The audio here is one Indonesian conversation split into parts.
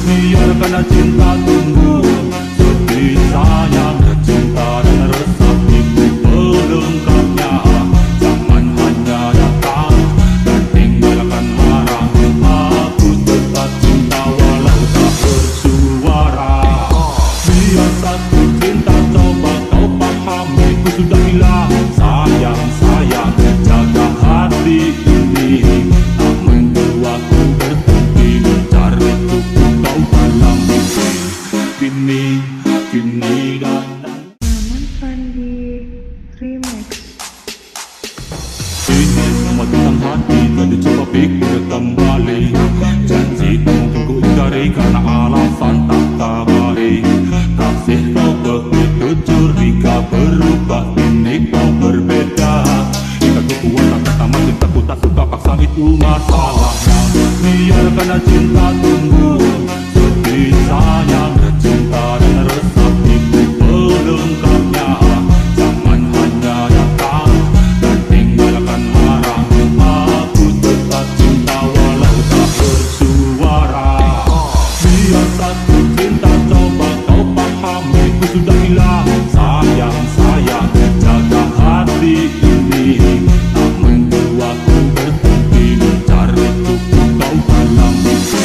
biarkan cinta tumbuh sepi sayang, cinta dan resapi pelengkapnya. Jangan hanya datang dan tinggalkan marah. Aku tetap cinta walau tak bersuara. Biar satu cinta coba kau pahami. Ku sudah bilang sayang, sayang, jaga hati ini. Tak membuatku berhenti mencari cukup kau dalam mimpi. Kini dan Namun Fandi Remix. ini semua tentang hati. Jadi coba pikir kembali. Janji tak mungkin ku ingkari karena alasan tak kabari. Kasih kau begitu curiga, berubah kini kau berbeda. Jika ku kuat tak pertama cintaku tak suka paksa, itu masalahnya. Biarkan cinta tumbuh sepi sayang, cinta dan resapi pelengkapnya. Jangan hanya datang dan tinggalkan marah. Aku tetap cinta walau tak bersuara. Biar satu cinta coba kau pahami. Ku sudah bilang sayang, sayang, jaga hati ini. Tak membuatku berhenti mencari cukup kau dalam mimpi.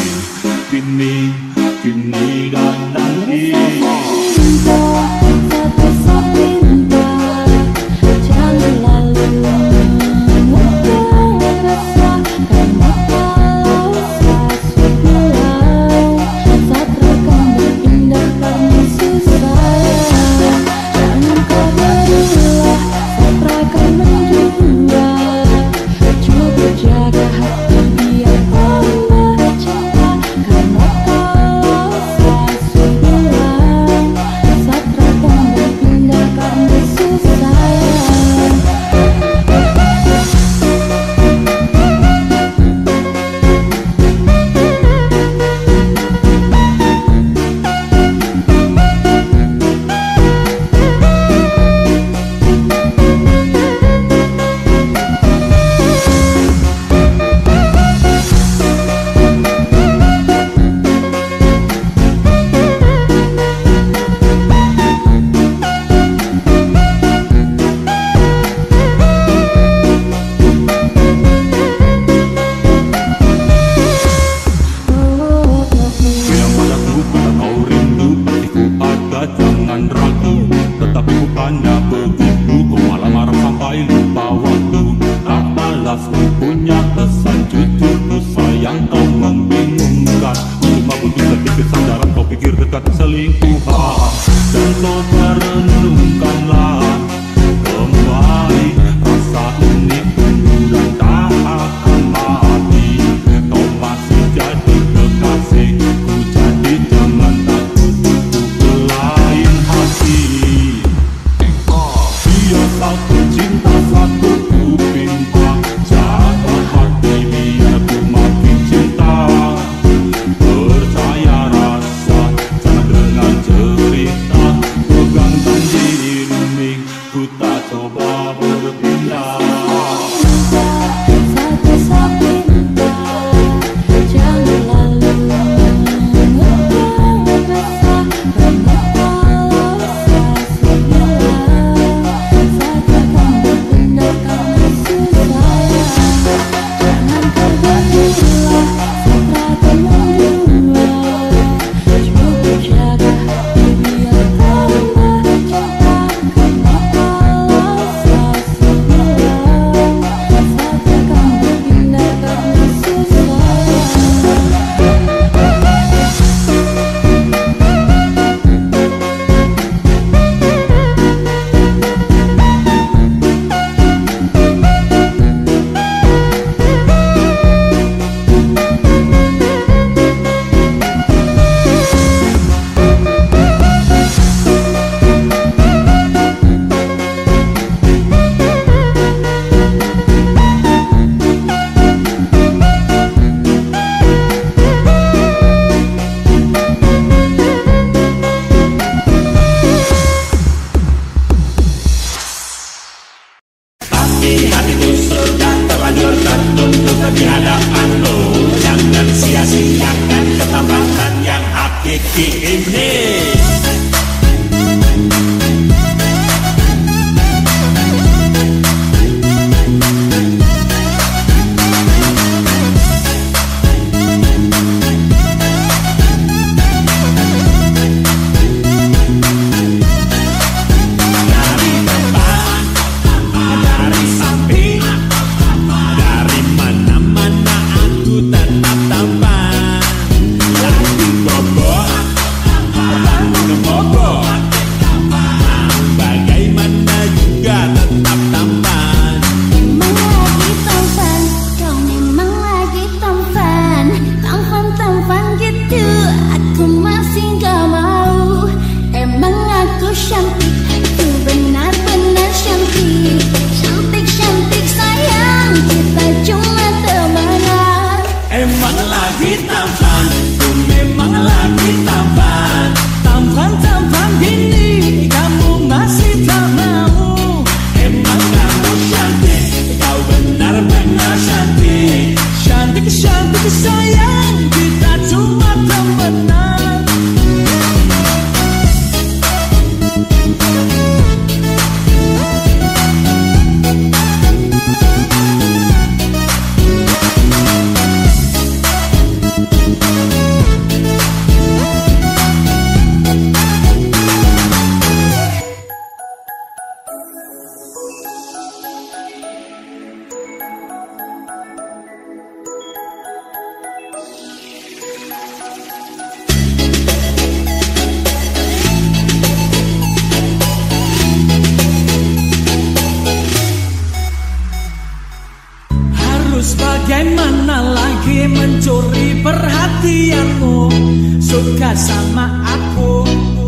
Kini dan nanti. Satu pinta, jangan lalu memudah rasa. Karena kalau saya bilang saat akan berindah karena susah. Jangan kau berulah, saat akan menjua. Coba jaga hati biar kau bercinta. Karena kalau saya bilang pagi ini. Bagaimana lagi mencuri perhatianmu, suka sama aku.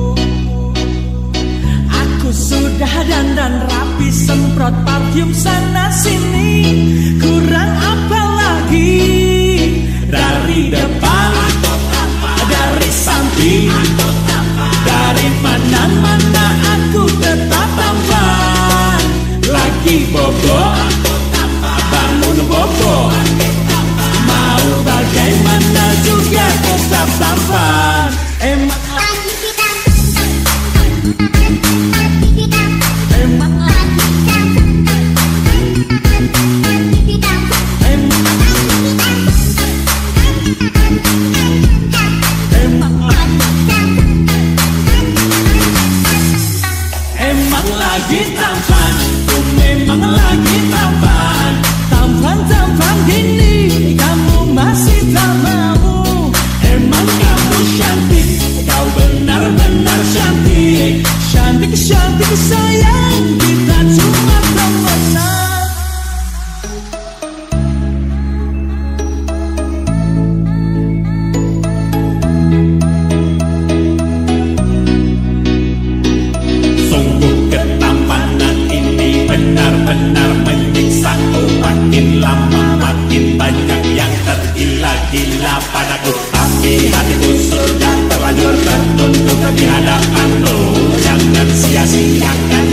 Aku sudah dandan rapi, semprot parfum sana sini. Kurang apa lagi? Dari depan, dari samping, dari mana-mana aku tetap tampan. Lagi bobo, bangun bobo, mau bagaimana juga tetap tampan. Emang lagi tampan, ku memang lagi tampan. Tampan-tampan gini, kamu masih tak mau. Emang kamu cantik, kau benar-benar cantik. Cantik-cantik sayang, kita cuma temenan. Sungguh ketampanan ini benar-benar menyiksa. Makin lama makin banyak yang tergila-gila padaku. Tapi hatiku sudah terlanjur tertunduk di hadapanmu. Jangan sia-siakan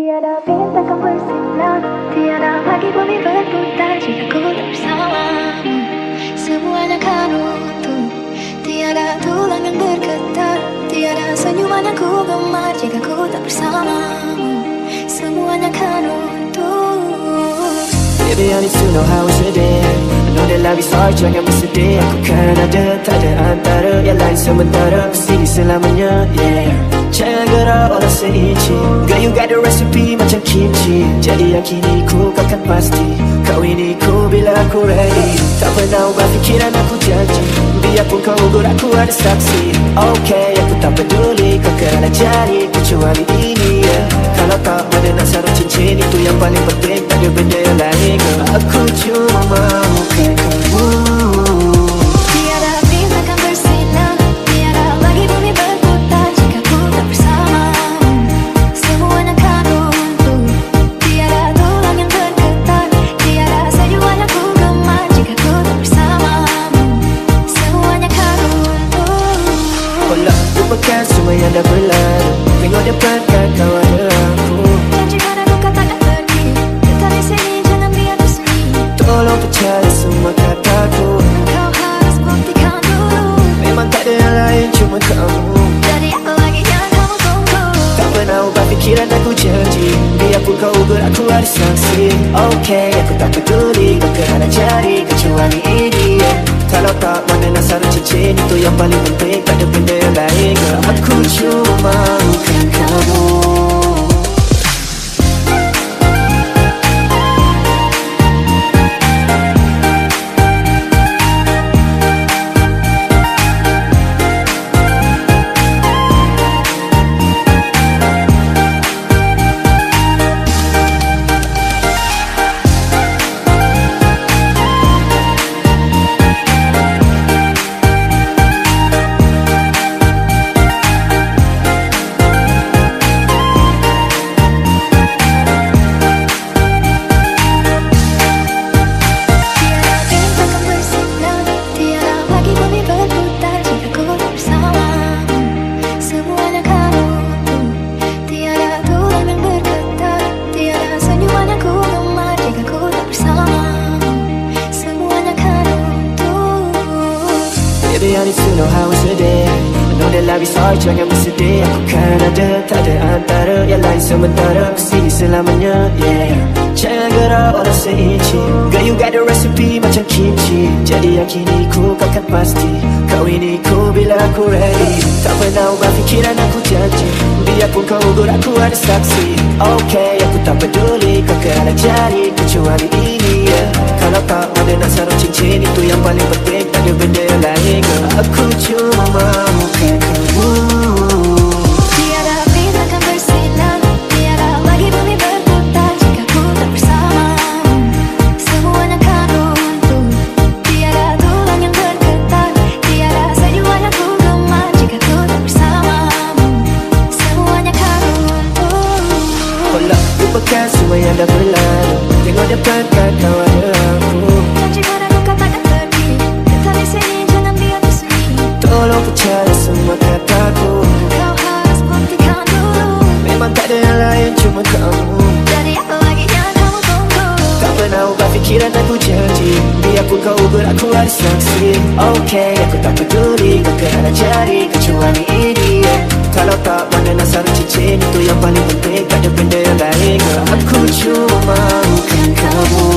Tiada bintang akan bersinar, tiada lagi bumi berputar jika ku tak bersamamu. Semuanya kan runtuh, tiada tulang yang bergetar, tiada senyuman yang ku gemar jika ku tak bersamamu. Semuanya kan runtuh. Baby, I need to know how it's today. I know that love is hard, jangan bersedih. Aku kan ada, tak ada antara. Yang lain sementara, kesini selamanya, yeah. Jangan gerak orang seinci. Girl, you got the recipe macam kimchi. Jadi yang kini ku kan pasti. Kau ini ku bila aku ready. Tak pernah ubah fikiran aku janji. Biarpun kau ugur aku ada saksi. Okay, aku tak peduli. Kau kena cari kecuali ini, yeah. Kalau tak mana nak sarung cincin, itu yang paling penting. Tak ada benda yang lain. Aku cuma mahukan kamu. Tiada bintang akan bersinar, tiada lagi bumi berputar jika ku tak bersamamu. Semuanya kan runtuh, tiada tulang yang bergetar, tiada senyuman yang ku gemar jika ku tak bersamamu. Semuanya kan runtuh. Olah, lupakan semua yang dah berlalu. Tengok depan kan kau ada aku. Dan jika aku katakan pergi, tetap di sini jangan biar bersunyi. Tolong percaya semua kataku. Kau harus buktikan dulu. Memang tak ada yang lain, cuma kamu. Jadi apa lagi yang kamu tunggu? Tak pernah ubah fikiran aku janji. Biarpun kau ugur aku ada saksi. Okay, aku tak peduli. Kau kena cari kecuali ini, yeah. Kalau tak mana nak sarung cincin, itu yang paling penting. Tak ada benda yang lain. Aku cuma mahukan kamu. Baby, I need to know how it's today. I know that love is hard, jangan bersedih. Aku kan ada, tak ada antara. Yang lain sementara, kesini selamanya, yeah. Jangan gerak orang seinci. Girl, you got the recipe macam kimchi. Jadi yang kini ku kan pasti. Kau ini ku bila aku ready. Tak pernah ubah fikiran aku janji. Biarpun kau ugur aku ada saksi. Okay, aku tak peduli. Kau kena cari kecuali ini, yeah. Kalau tak mana nak sarung cincin, itu yang paling penting. Tak ada benda yang lain. Aku cuma mahukan kamu. Tiada bintang akan bersinar, tiada lagi bumi berputar jika ku tak bersamamu. Semuanya kan runtuh, tiada tulang yang bergetar, tiada senyuman yang ku gemar jika ku tak bersamamu. Semuanya kan runtuh. Olah, lupakan semua yang dah berlalu. Tengok depan kan kau ada aku. Dan jika aku katakan pergi, tetap di sini jangan biar bersunyi. Tolong percaya semua kataku. Kau harus buktikan dulu. Memang tak ada yang lain, cuma kamu. Jadi apa lagi yang kamu tunggu? Tak pernah ubah fikiran aku janji. Biarpun kau ugur aku ada saksi. Okay, aku tak peduli. Kau kena cari kecuali ini, yeah. Kalau tak mana nak sarung cincin, itu yang paling penting. Tak ada benda yang lain. Aku cuma mahukan kamu.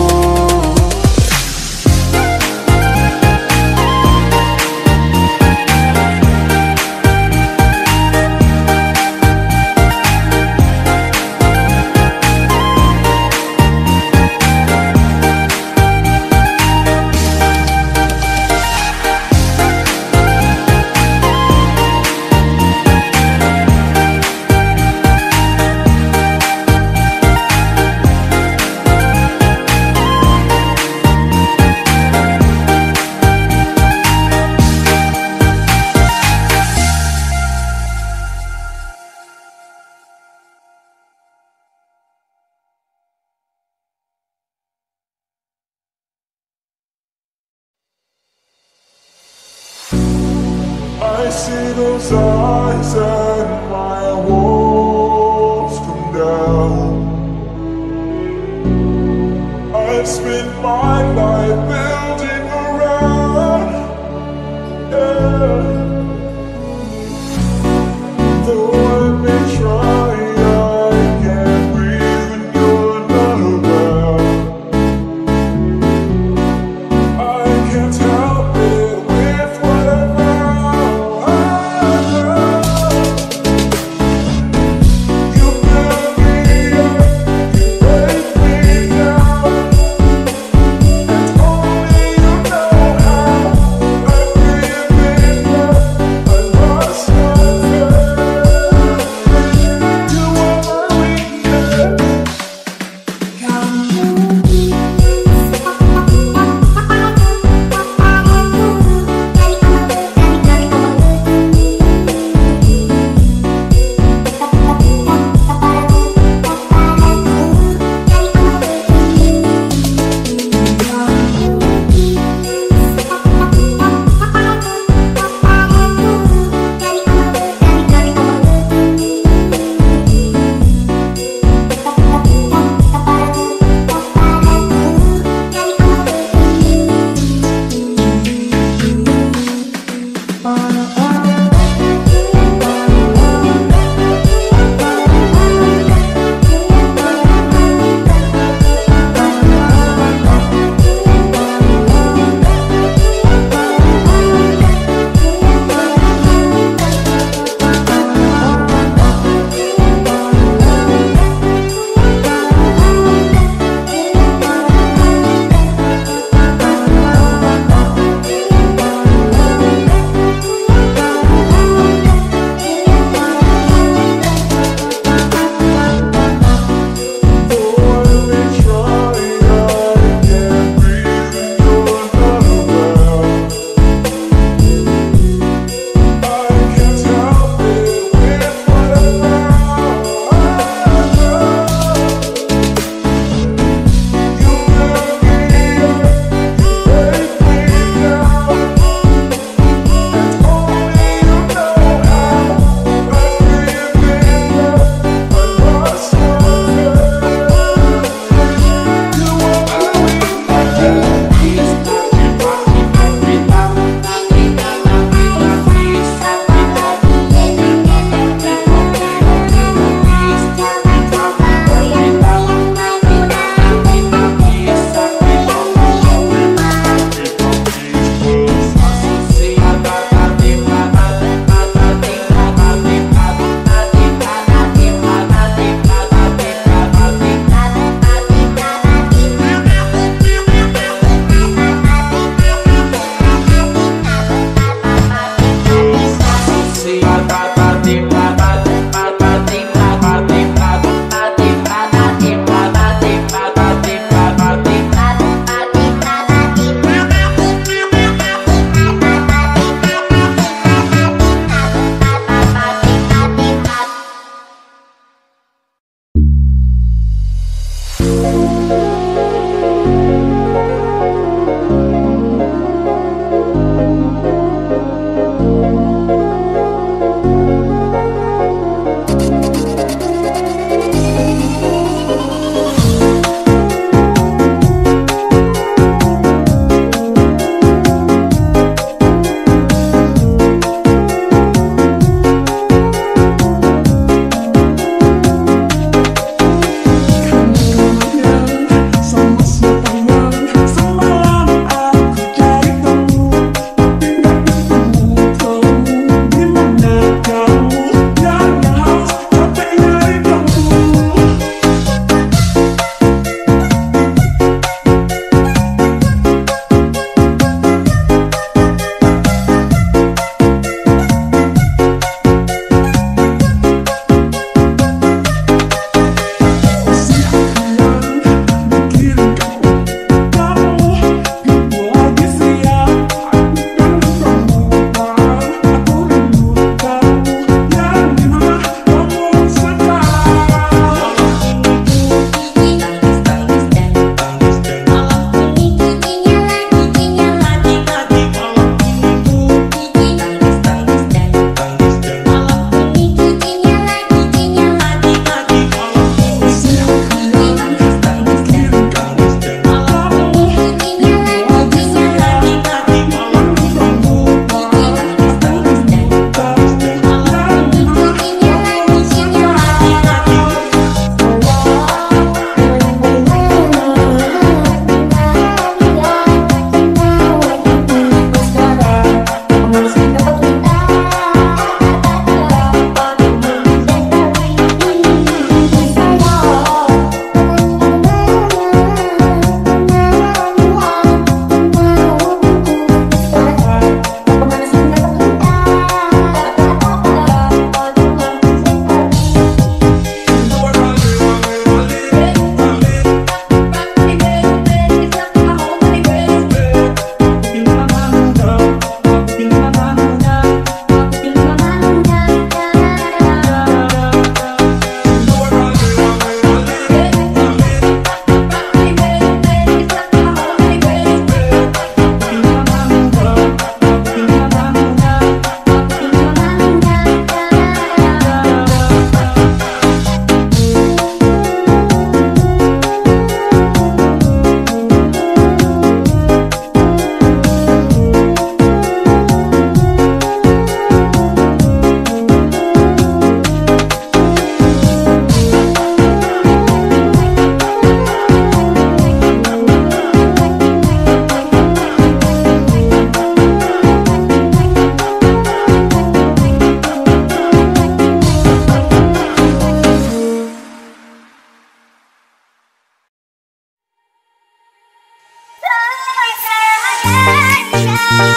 I see those eyes and my walls come down. spend my life building around. Yeah. Though I may try, I can't breathe when you're not around. I can't help it with whatever I love. You build me up, you break me down, and only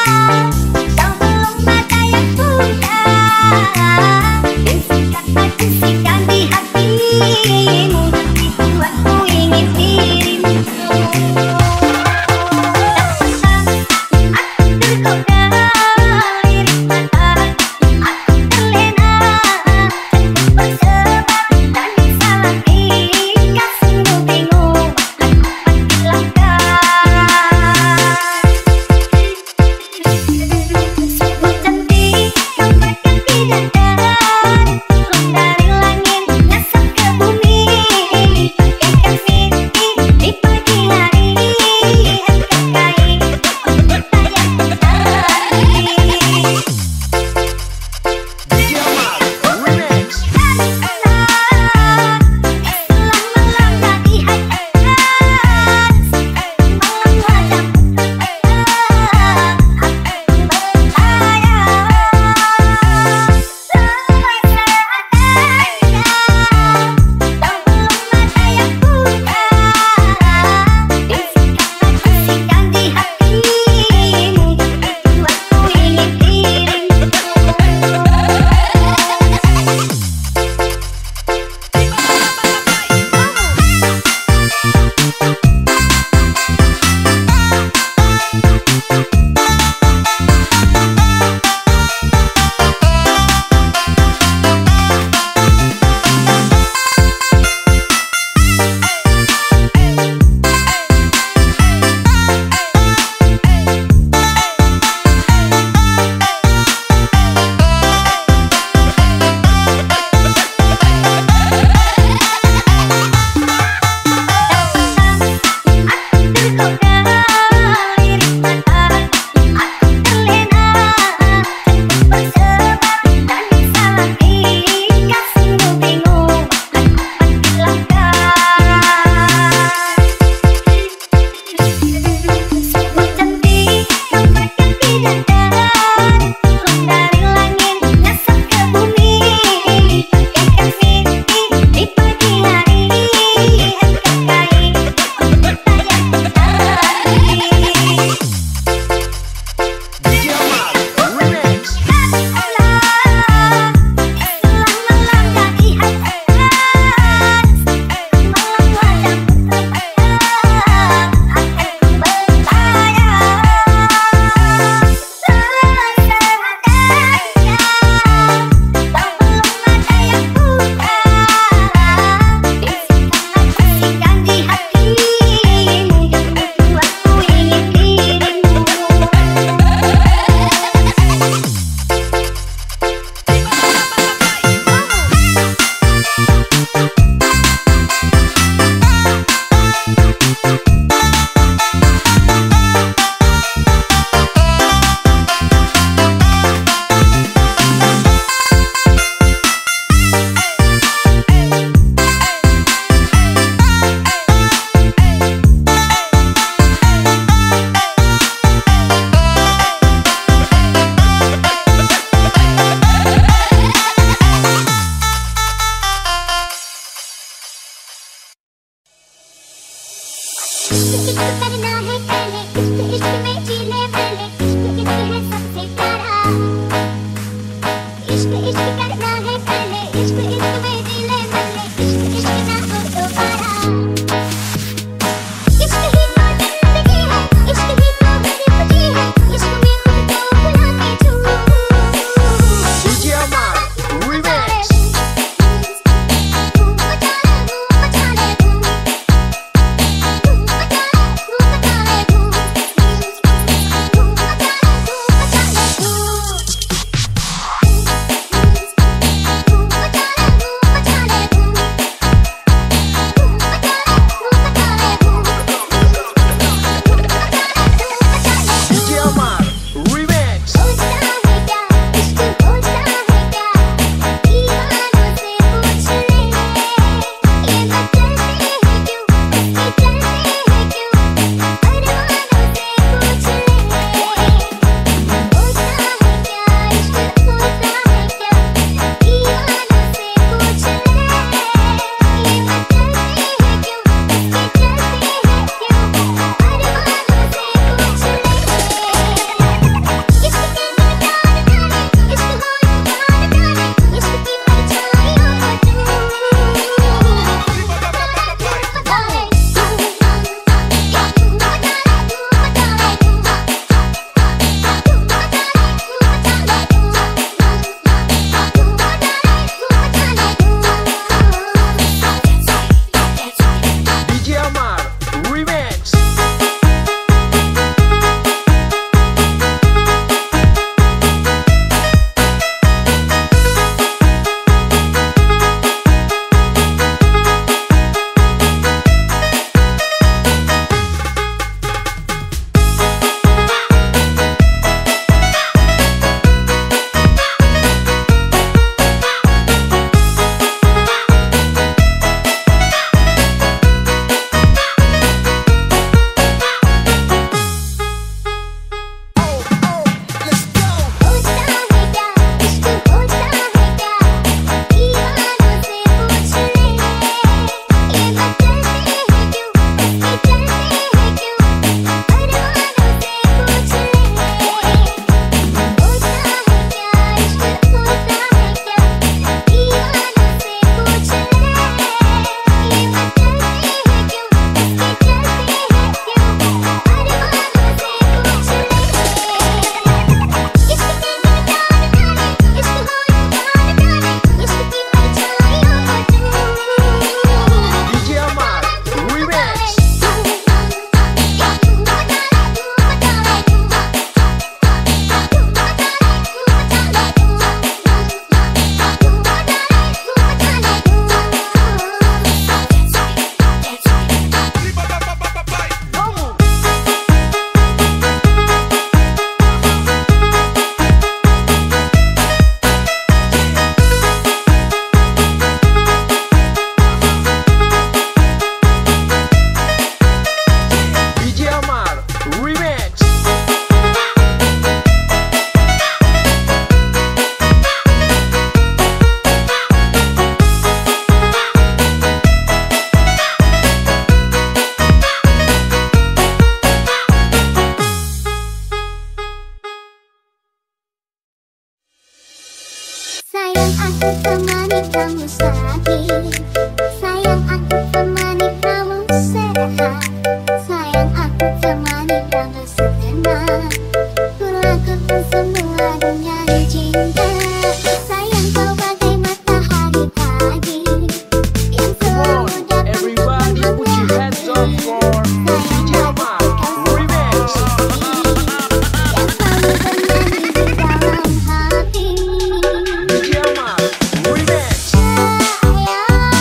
kau belum ada yang punya. Bisikan di hatimu, itu aku ingin dirimu. Sayang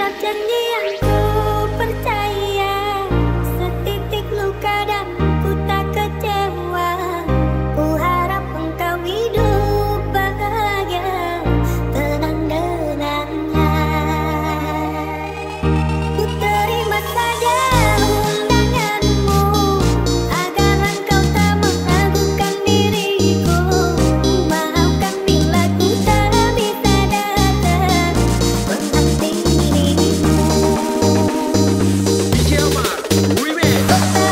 Terucap janji yang ku percaya, setitik luka dan ku tak kecewa. Ku harap engkau hidup bahagia, tenang dengannya. Ku terima saja undanganmu, agar engkau tak meragukan diriku. Maafkan bila ku tak bisa datang menanti dirimu. DJ Amar Remix.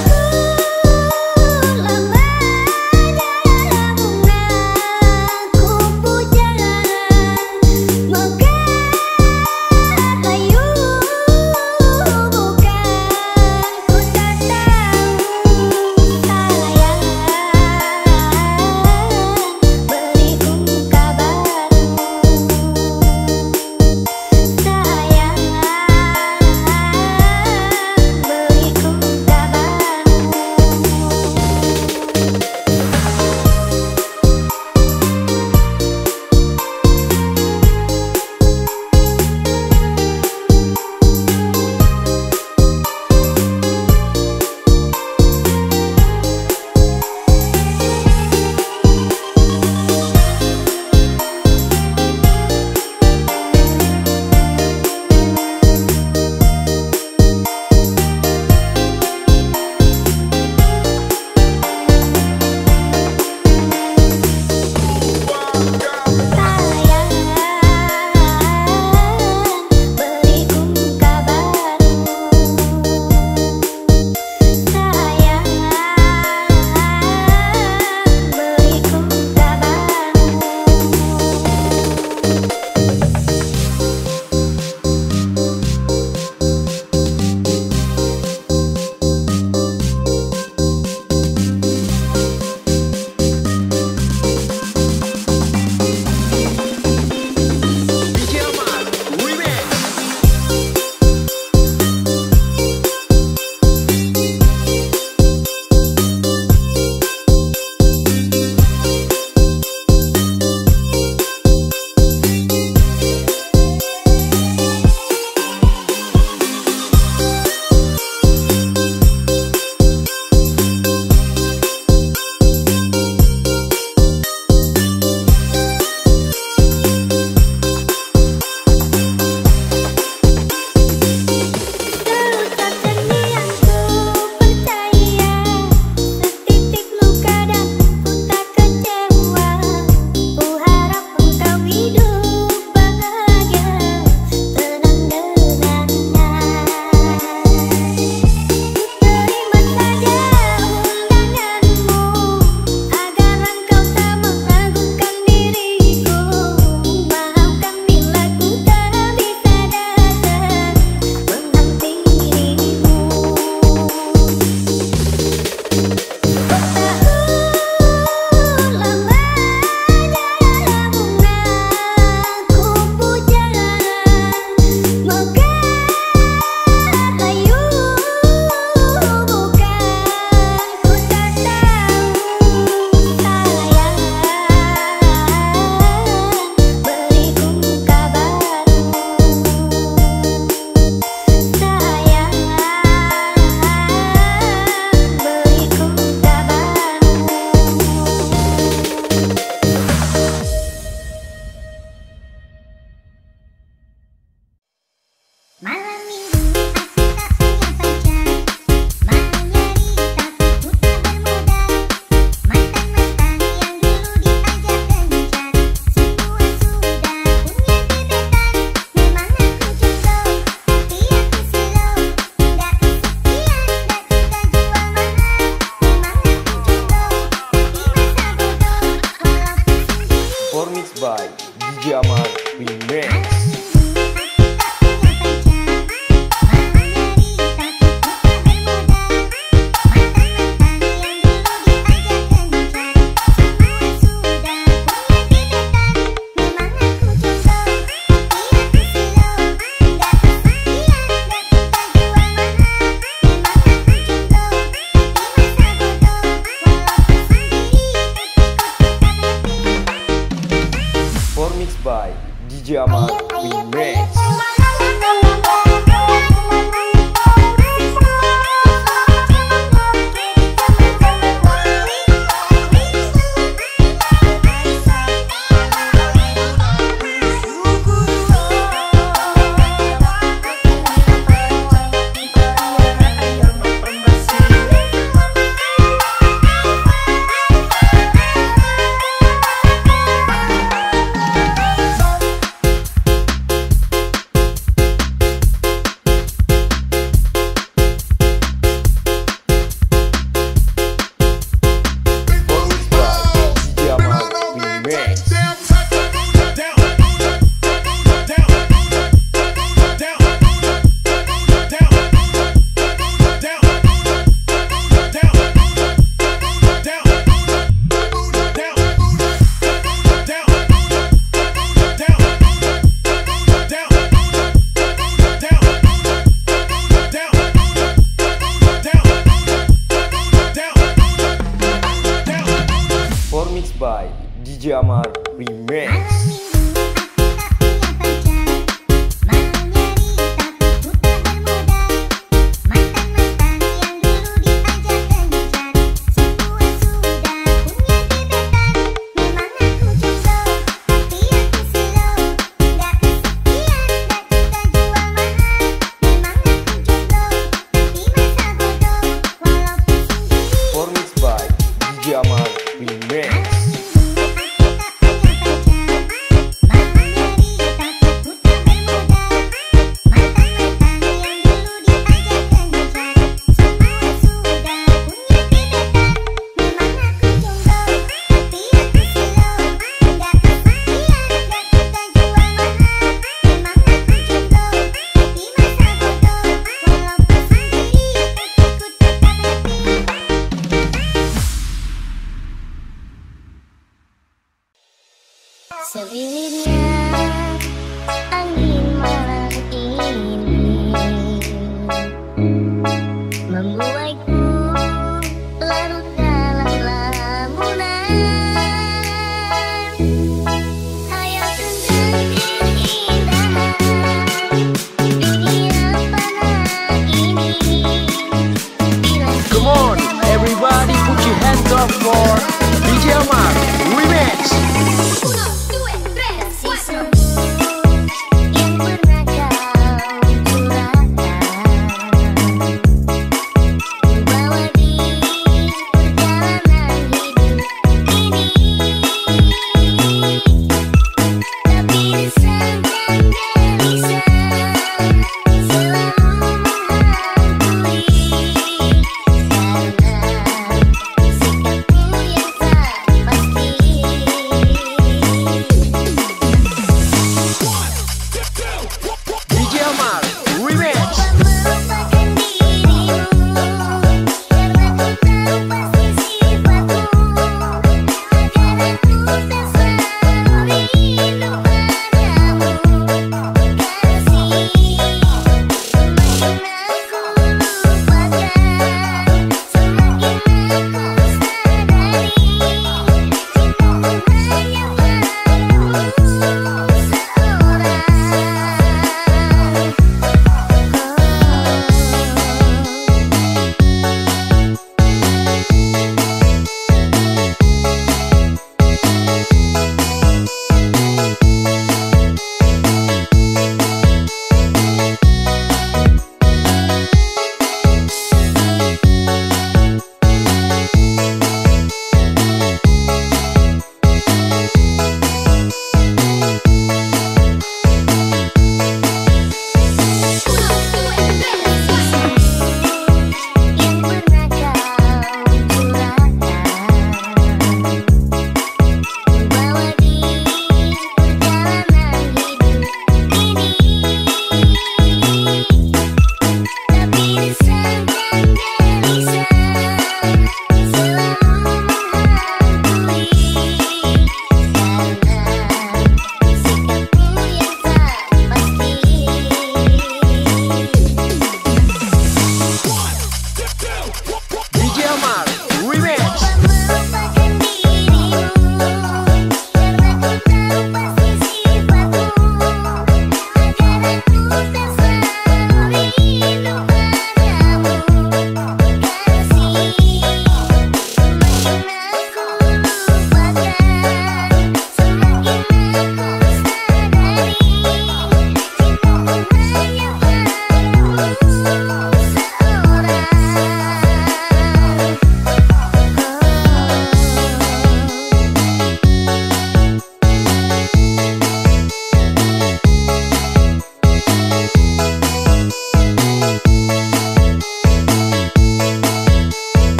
Malam minggu aku tak punya pacar, malam nyari tapi ku tak bermodal. Mantan-mantan yang dulu diajak kencan, semua sudah punya gebetan. Memang aku jomblo, tapi aku slow, nggak kesepian, nggak suka jual mahal. Memang aku jomblo, tapi masa bodoh, walaupun sendiri. Performance by DJ Amar Remix. Performance by DJ Amar Remix. Remix. Remix. Mixed by DJ Amar Remix. Mixed by DJ Amar Remix. Sebilirnya angin malam ini membuatku larut dalam lamunan. Hayal tentang keindahan dunia panah ini. Come on, everybody put your hands up for DJ Amar Remix.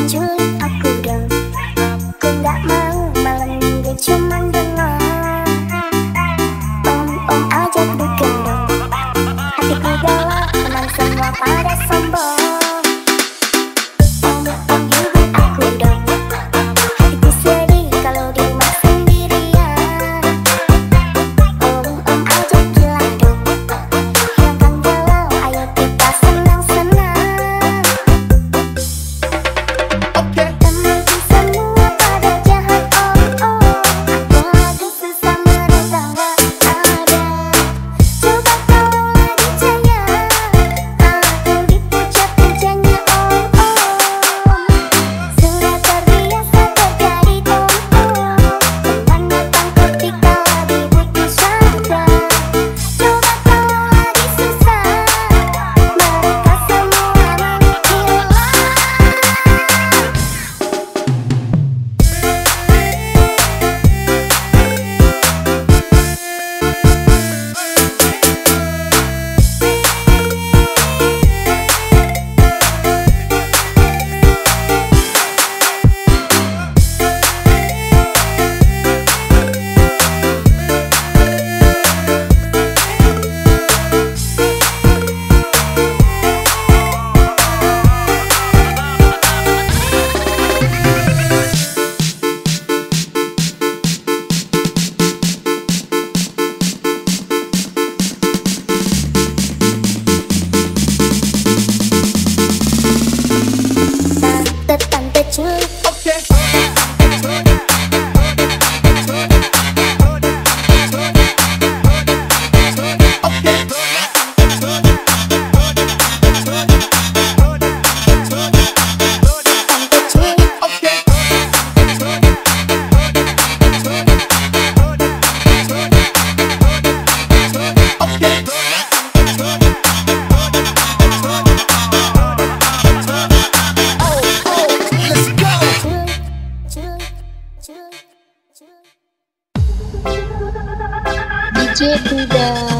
culik aku dong. Ku gak mau malam ini cuman dengar om aja ku gendong. Hatiku galau, teman semua pada sombong. Om hibur aku dong. Hatiku sedih kalau di rumah sendirian. Om aja gila dong. Hilangkan galau, ayo kita senang-senang. Temanku semua pada jahat, aku lagi susah merasa gak ada. Coba kau lagi caya, aku dipuja-pujanya sudah terbiasa terjadi teman datang ketika lagi butuh saja. Coba kau lagi susah, mereka semua menghilang. Tante culik. DJ Duda.